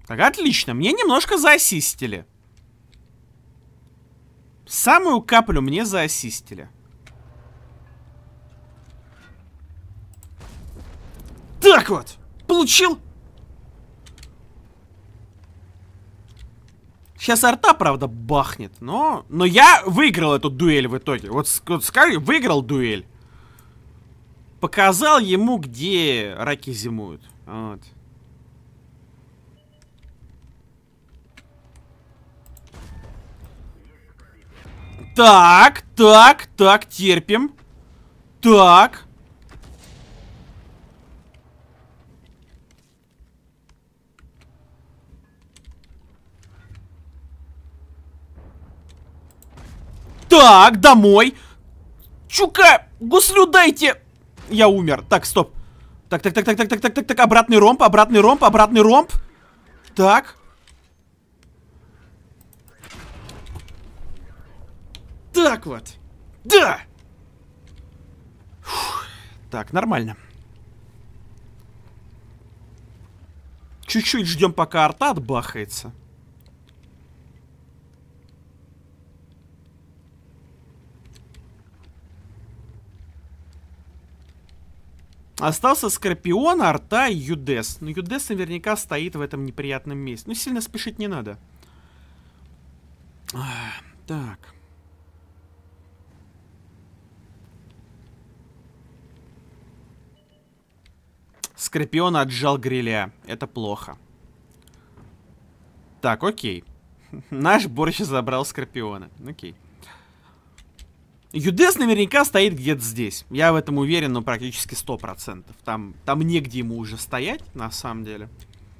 Так, отлично. Мне немножко заассистили. Самую каплю мне заассистили. Так вот. Получил. Сейчас арта, правда, бахнет. Но я выиграл эту дуэль в итоге. Вот скажи, выиграл дуэль. Показал ему, где раки зимуют. Вот. Так, терпим. Так. Так, домой. Чука, гуслю дайте. Я умер. Так, стоп. Так, обратный ромб. Так. Так вот. Да. Фух. Так, нормально. Чуть-чуть ждем, пока арта отбахается. Остался Скорпион, арта и Юдес. Но Юдес наверняка стоит в этом неприятном месте. Ну, сильно спешить не надо. Так. Скорпион отжал гриля. Это плохо. Так, окей. Наш борщ забрал Скорпиона. Окей. Юдес наверняка стоит где-то здесь. Я в этом уверен, но практически 100%. Там негде ему уже стоять, на самом деле.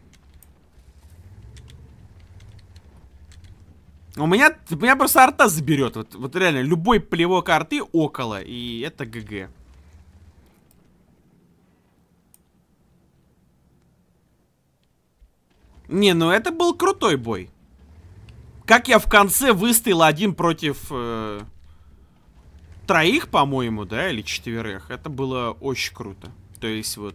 У меня просто арта заберет. Вот реально, любой плевок арты около, и это ГГ. Не, ну это был крутой бой. Как я в конце выстоял один против... троих, по-моему, да, или четверых. Это было очень круто. То есть вот...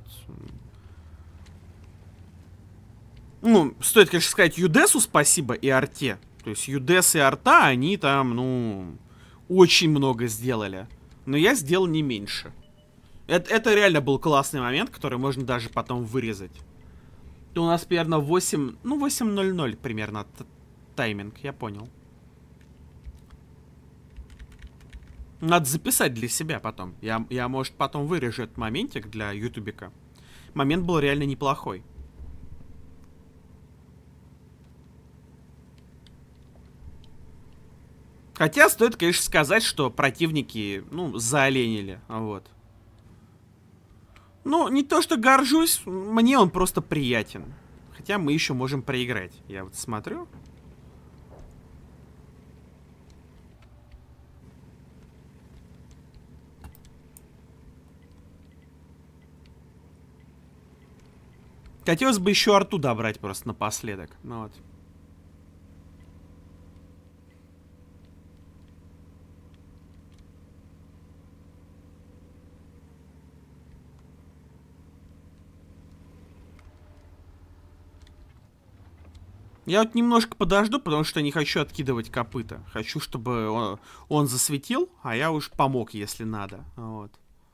Ну, стоит, конечно, сказать Юдесу спасибо и арте. То есть Юдес и арта, они там, ну, очень много сделали. Но я сделал не меньше. Это реально был классный момент, который можно даже потом вырезать. То у нас примерно 8... Ну, 8:00 примерно тайминг, я понял. Надо записать для себя потом. Я может, потом вырежу этот моментик для ютубика. Момент был реально неплохой. Хотя стоит, конечно, сказать, что противники, ну, заоленили. Вот. Ну, не то, что горжусь, мне он просто приятен. Хотя мы еще можем проиграть. Я вот смотрю. Хотелось бы еще арту добрать просто напоследок. Ну вот. Я вот немножко подожду, потому что не хочу откидывать копыта. Хочу, чтобы он засветил, а я уж помог, если надо. Вот.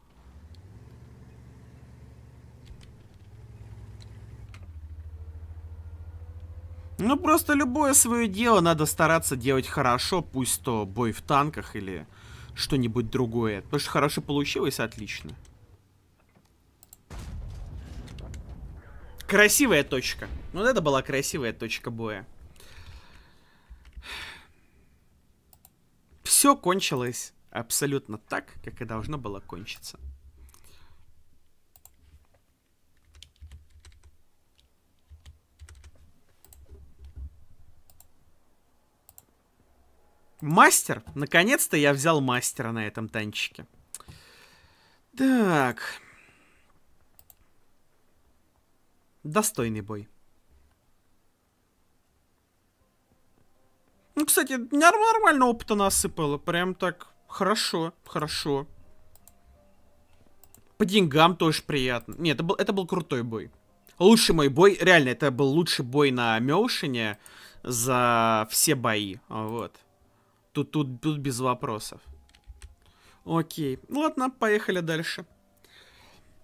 Ну, просто любое свое дело надо стараться делать хорошо, пусть то бой в танках или что-нибудь другое. Потому что хорошо получилось, отлично. Красивая точка. Вот это была красивая точка боя. Все кончилось абсолютно так, как и должно было кончиться. Мастер? Наконец-то я взял мастера на этом танчике. Так. Достойный бой. Ну, кстати, нормально опыта насыпало. Прям так хорошо, хорошо. По деньгам тоже приятно. Нет, это был крутой бой. Лучший мой бой, реально, это был лучший бой на Мёушене за все бои, вот. Тут без вопросов. Окей, ладно, поехали дальше.